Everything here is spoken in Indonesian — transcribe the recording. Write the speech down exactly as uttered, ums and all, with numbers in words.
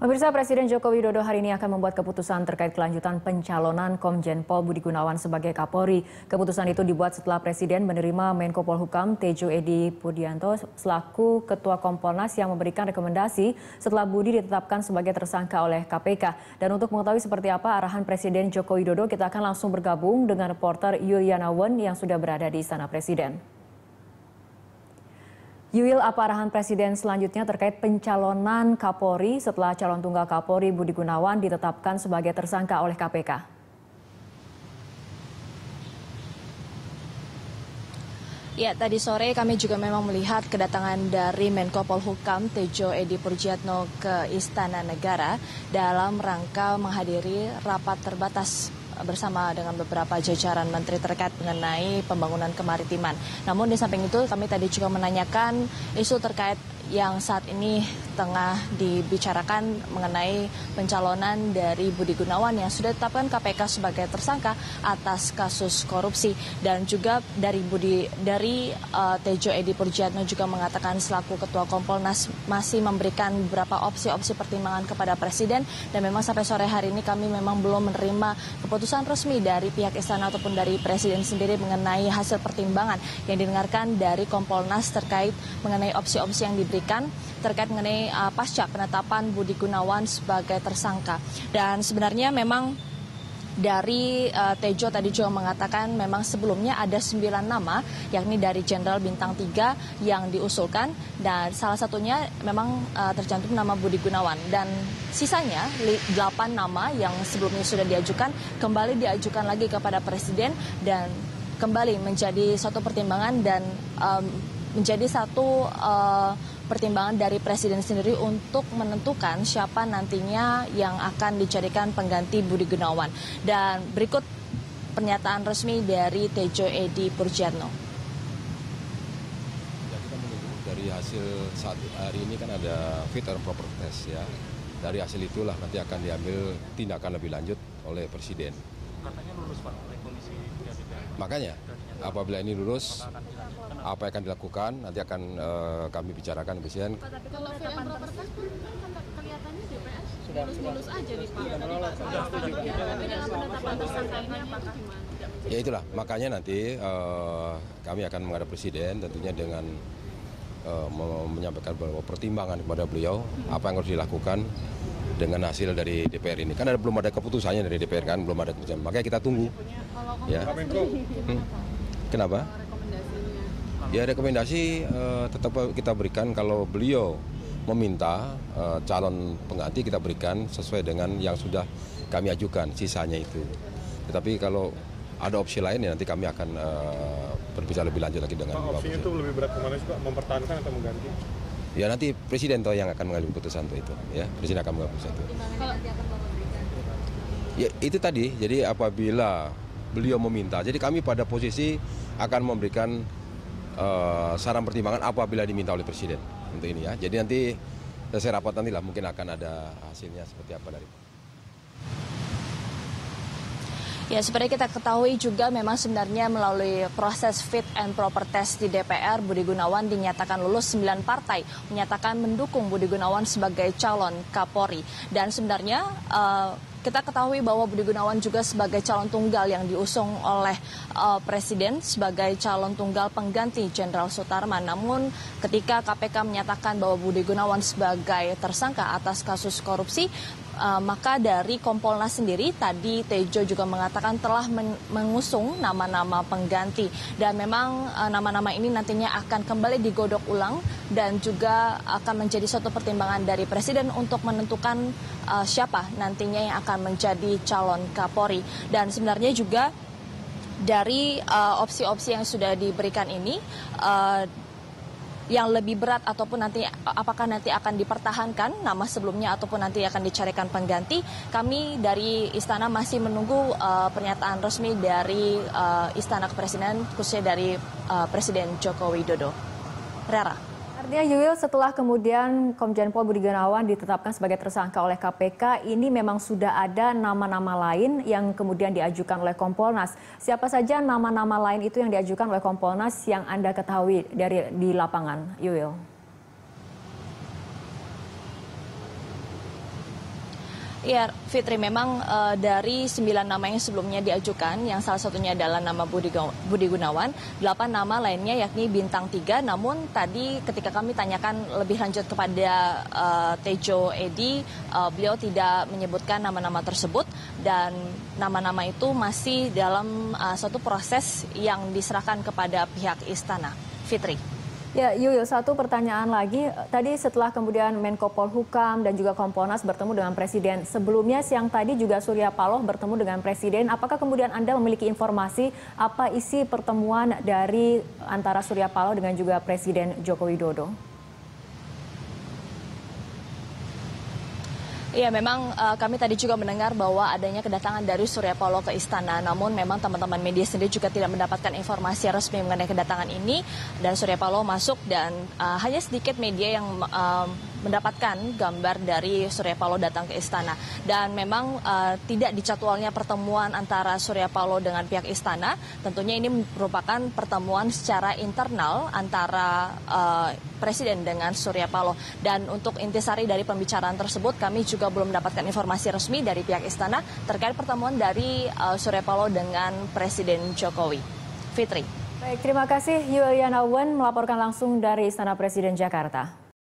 Pemirsa, Presiden Joko Widodo hari ini akan membuat keputusan terkait kelanjutan pencalonan Komjen Pol Budi Gunawan sebagai Kapolri. Keputusan itu dibuat setelah Presiden menerima Menko Polhukam Tejo Edy Purdiyanto selaku Ketua Kompolnas yang memberikan rekomendasi setelah Budi ditetapkan sebagai tersangka oleh K P K. Dan untuk mengetahui seperti apa arahan Presiden Joko Widodo, kita akan langsung bergabung dengan reporter Yuliana Wen yang sudah berada di Istana Presiden. Yul, apa arahan Presiden selanjutnya terkait pencalonan Kapolri setelah calon tunggal Kapolri Budi Gunawan ditetapkan sebagai tersangka oleh K P K? Ya, tadi sore kami juga memang melihat kedatangan dari Menko Polhukam Tejo Edy Purdiyanto ke Istana Negara dalam rangka menghadiri rapat terbatas bersama dengan beberapa jajaran menteri terkait mengenai pembangunan kemaritiman. Namun di samping itu kami tadi juga menanyakan isu terkait yang saat ini tengah dibicarakan mengenai pencalonan dari Budi Gunawan yang sudah ditetapkan K P K sebagai tersangka atas kasus korupsi. Dan juga dari Budi dari uh, Tejo Edy Purdiyanto juga mengatakan selaku Ketua Kompolnas masih memberikan beberapa opsi-opsi pertimbangan kepada Presiden, dan memang sampai sore hari ini kami memang belum menerima keputusan resmi dari pihak istana ataupun dari Presiden sendiri mengenai hasil pertimbangan yang didengarkan dari Kompolnas terkait mengenai opsi-opsi yang diberikan terkait mengenai uh, pasca penetapan Budi Gunawan sebagai tersangka. Dan sebenarnya memang dari uh, Tejo tadi juga mengatakan memang sebelumnya ada sembilan nama, yakni dari Jenderal Bintang tiga yang diusulkan, dan salah satunya memang uh, tercantum nama Budi Gunawan, dan sisanya delapan nama yang sebelumnya sudah diajukan kembali diajukan lagi kepada Presiden dan kembali menjadi suatu pertimbangan dan um, menjadi satu uh, pertimbangan dari Presiden sendiri untuk menentukan siapa nantinya yang akan dijadikan pengganti Budi Gunawan. Dan berikut pernyataan resmi dari Tejo Edy Purdiyanto. Ya, kita menunggu dari hasil saat hari ini kan ada fit and proper test ya. Dari hasil itulah nanti akan diambil tindakan lebih lanjut oleh Presiden. Katanya lulus Pak oleh komisi tiga. Makanya apabila ini lulus, apa yang akan dilakukan nanti akan uh, kami bicarakan Presiden. Pak, tapi kalau fit and proper test kan kelihatannya D P R sudah lulus aja nih Pak. Sudah setuju. Tapi dalam penetapan tersangka ini apakah gimana? Ya itulah, makanya nanti uh, kami akan menghadap Presiden tentunya dengan uh, menyampaikan beberapa pertimbangan kepada beliau apa yang harus dilakukan dengan hasil dari D P R ini. Kan ada, belum ada keputusannya dari D P R kan, belum ada keputusan. Makanya kita tunggu. Ya. Hmm. Kenapa? Ya rekomendasi uh, tetap kita berikan kalau beliau meminta uh, calon pengganti kita berikan sesuai dengan yang sudah kami ajukan, sisanya itu. Tetapi kalau ada opsi lain ya nanti kami akan uh, berbicara lebih lanjut lagi dengan Pak. Opsinya itu lebih berat kemana sih Pak? Mempertahankan atau mengganti? Ya nanti Presiden toh yang akan mengambil keputusan itu. Ya Presiden akan mengambil keputusan itu. Ya itu tadi. Jadi apabila beliau meminta, jadi kami pada posisi akan memberikan uh, saran pertimbangan apabila diminta oleh Presiden untuk ini ya. Jadi nanti selesai rapat nanti lah mungkin akan ada hasilnya seperti apa dari. Ya, seperti kita ketahui juga memang sebenarnya melalui proses fit and proper test di D P R, Budi Gunawan dinyatakan lulus, sembilan partai menyatakan mendukung Budi Gunawan sebagai calon Kapolri. Dan sebenarnya uh, kita ketahui bahwa Budi Gunawan juga sebagai calon tunggal yang diusung oleh uh, Presiden sebagai calon tunggal pengganti Jenderal Sutarman. Namun ketika K P K menyatakan bahwa Budi Gunawan sebagai tersangka atas kasus korupsi, uh, maka dari Kompolnas sendiri tadi Tejo juga mengatakan telah men mengusung nama-nama pengganti. Dan memang uh, nama-nama ini nantinya akan kembali digodok ulang dan juga akan menjadi suatu pertimbangan dari Presiden untuk menentukan uh, siapa nantinya yang akan menjadi calon Kapolri. Dan sebenarnya juga dari opsi-opsi uh, yang sudah diberikan ini, uh, yang lebih berat ataupun nanti apakah nanti akan dipertahankan nama sebelumnya ataupun nanti akan dicarikan pengganti, kami dari Istana masih menunggu uh, pernyataan resmi dari uh, Istana Kepresidenan, khususnya dari uh, Presiden Joko Widodo. Rera. Artinya Yul, setelah kemudian Komjen Pol Budi Gunawan ditetapkan sebagai tersangka oleh K P K, ini memang sudah ada nama-nama lain yang kemudian diajukan oleh Kompolnas. Siapa saja nama-nama lain itu yang diajukan oleh Kompolnas yang Anda ketahui dari di lapangan, Yul? Ya, Fitri, memang uh, dari sembilan nama yang sebelumnya diajukan, yang salah satunya adalah nama Budi, Budi Gunawan, delapan nama lainnya yakni bintang tiga, namun tadi ketika kami tanyakan lebih lanjut kepada uh, Tejo Edy, uh, beliau tidak menyebutkan nama-nama tersebut, dan nama-nama itu masih dalam uh, suatu proses yang diserahkan kepada pihak istana. Fitri. Ya, Yuyo, satu pertanyaan lagi. Tadi setelah kemudian Menko Polhukam dan juga Kompolnas bertemu dengan Presiden, sebelumnya siang tadi juga Surya Paloh bertemu dengan Presiden. Apakah kemudian Anda memiliki informasi apa isi pertemuan dari antara Surya Paloh dengan juga Presiden Joko Widodo? Iya, memang uh, kami tadi juga mendengar bahwa adanya kedatangan dari Surya Paloh ke istana. Namun memang teman-teman media sendiri juga tidak mendapatkan informasi resmi mengenai kedatangan ini. Dan Surya Paloh masuk dan uh, hanya sedikit media yang uh, mendapatkan gambar dari Surya Paloh datang ke istana. Dan memang uh, tidak dicatwalnya pertemuan antara Surya Paloh dengan pihak istana. Tentunya ini merupakan pertemuan secara internal antara uh, Presiden dengan Surya Paloh. Dan untuk intisari dari pembicaraan tersebut, kami juga belum mendapatkan informasi resmi dari pihak istana terkait pertemuan dari uh, Surya Paloh dengan Presiden Jokowi. Fitri. Baik, terima kasih Yuliana Wen melaporkan langsung dari Istana Presiden Jakarta.